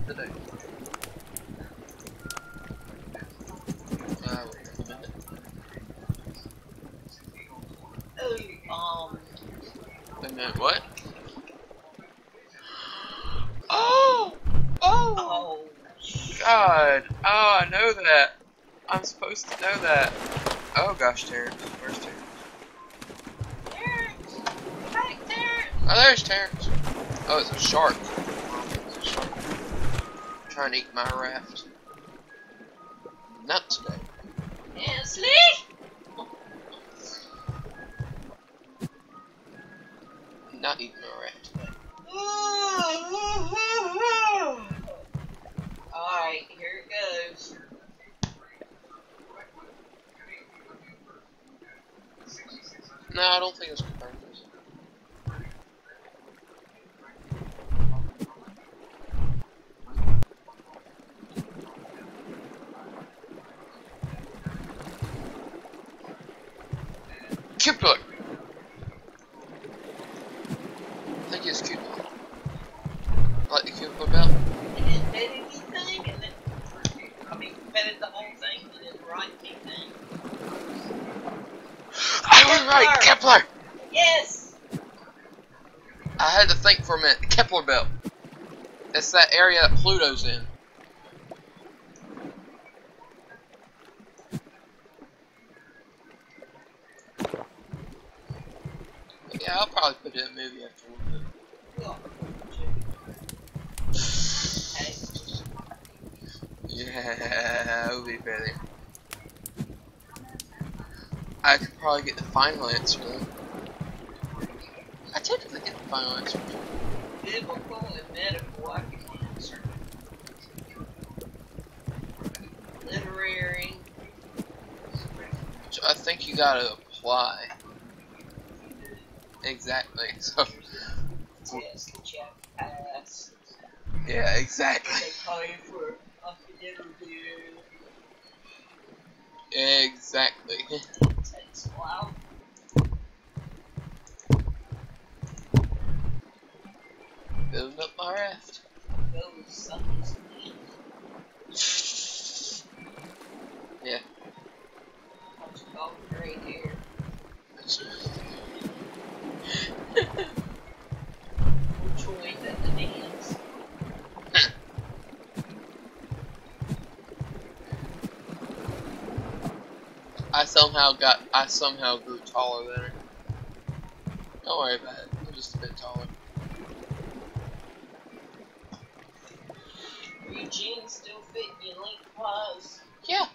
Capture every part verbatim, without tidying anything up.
today. Uh, wait a minute. Oh, um. Wait a minute, what? Oh! Oh! Oh. God! Oh, I know that. I'm supposed to know that. Oh gosh, Terrence. Where's Terrence? Terrence! Come back, Terrence! Oh, there's Terrence. Oh, it's a shark. It's a shark. Trying to eat my raft. Not today. Ansley! Not eating my raft today. Alright, here it goes. No, I don't think it's confirmed. Kipler! I think it's Kipler. Like the Kipler belt? And then bet anything, and then, I mean, betted the whole thing, and then right anything. I was right! Kepler! Yes! I had to think for a minute. The Kepler belt. It's that area that Pluto's in. Yeah, I'll probably put it in a movie after a little bit. Yeah, it would be better. I could probably get the final answer though. I typically get the final answer. Biblical and medical, I can answer. Literary. Which I think you gotta apply. Exactly. So. Yes, get you pass. Yeah, exactly. They call you for an interview. Exactly. Takes a while. Building up my raft. Those suckers. Yeah. Bunch of golden gray hair. Choice at the dance. I somehow got. I somehow grew taller than her. Don't worry about it. I'm just a bit taller. Are your jeans still fit you lengthwise? Yeah.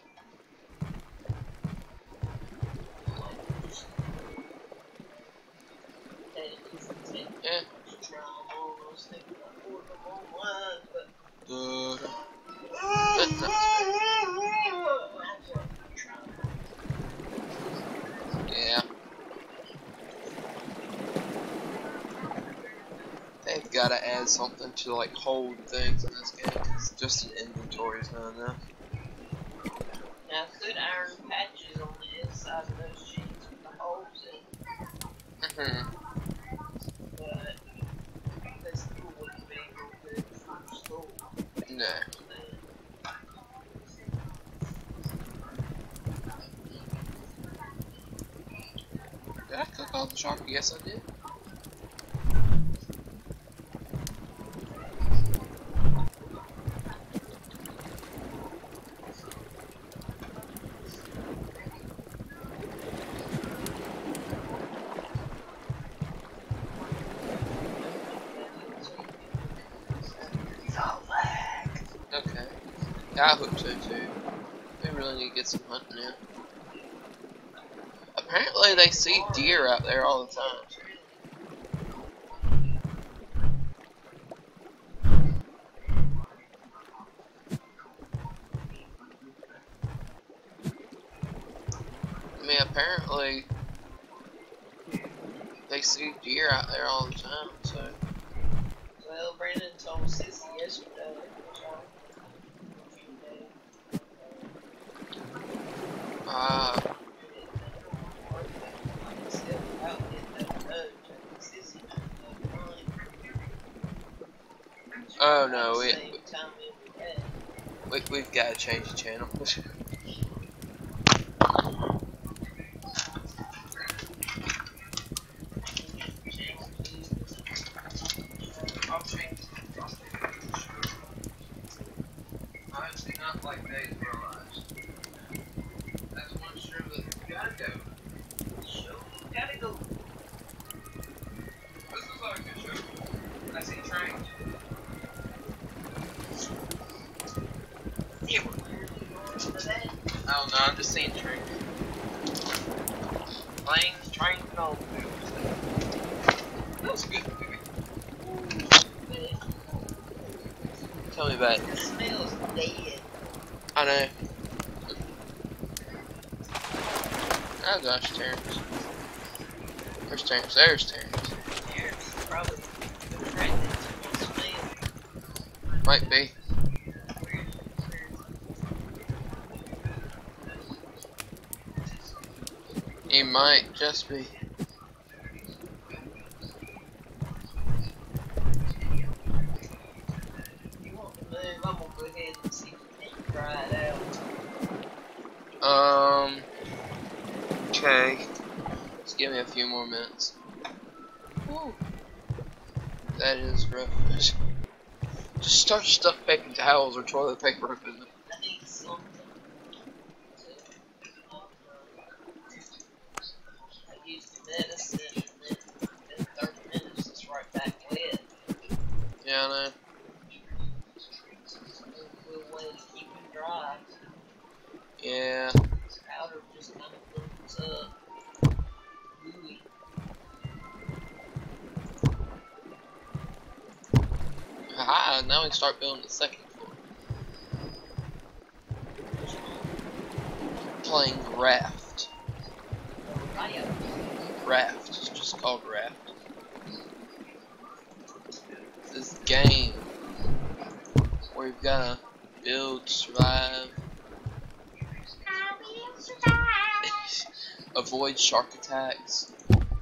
Yeah. Uh, that's not yeah. They've got to add something to like hold things in this game. Cause just an inventory is not enough. Now, good iron patches on the inside of those jeans with the holes in. Mm-hmm. But they still wouldn't be able to do it for school. No. Did I cook all the shark? Yes, I did. Okay. Yeah, I hope so too. We really need to get some hunting in. Apparently they see deer out there all the time. I mean, apparently they see deer out there all the time, so. Well, Brandon told Sissy yesterday. Ah. Uh, oh no, it. We, we've got to change the channel. Honestly, not like days of our lives. That's one show that we gotta go. Show gotta go. This is like a good show. I see trains. Yeah. Oh no, I'm just seeing trains. Planes, trains, and automobiles. That was a good movie. Tell me about it. It smells dead. I know. Oh gosh, Terrence. Where's Terrence? There's Terrence. Terrence is probably attracted to the smell. Might be. He might just be. You want to move? I'm gonna go ahead and see if we can try it out. Um. Okay. Just give me a few more minutes. Woo. That is rough. Just start stuff paper towels or toilet paper up in them. I need something. I used medicine and then in thirty minutes it's right back wet. Yeah, I know. We'll way to keep it dry. Yeah. Powder just kind of builds up. Ooey. Haha, now we can start building the second floor. Playing Raft. Right. Raft. It's just called Raft. This game where you've gotta build, survive, avoid shark attacks.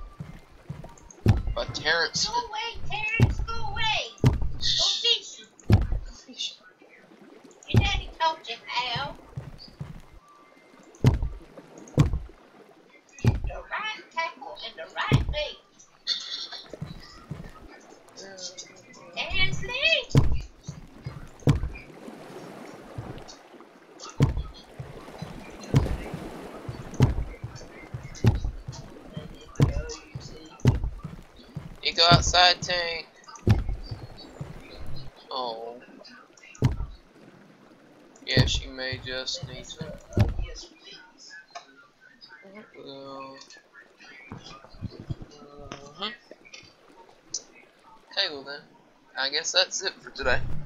But Terrence. Go away, Terrence, go away! Go fish! Fish. Your daddy taught you how. The right tackle and the right bait. Terrence Lee! You go outside, Tank. Oh. Yeah, she may just need to. Uh, yes, please. Well, uh-huh. Okay, well then. I guess that's it for today.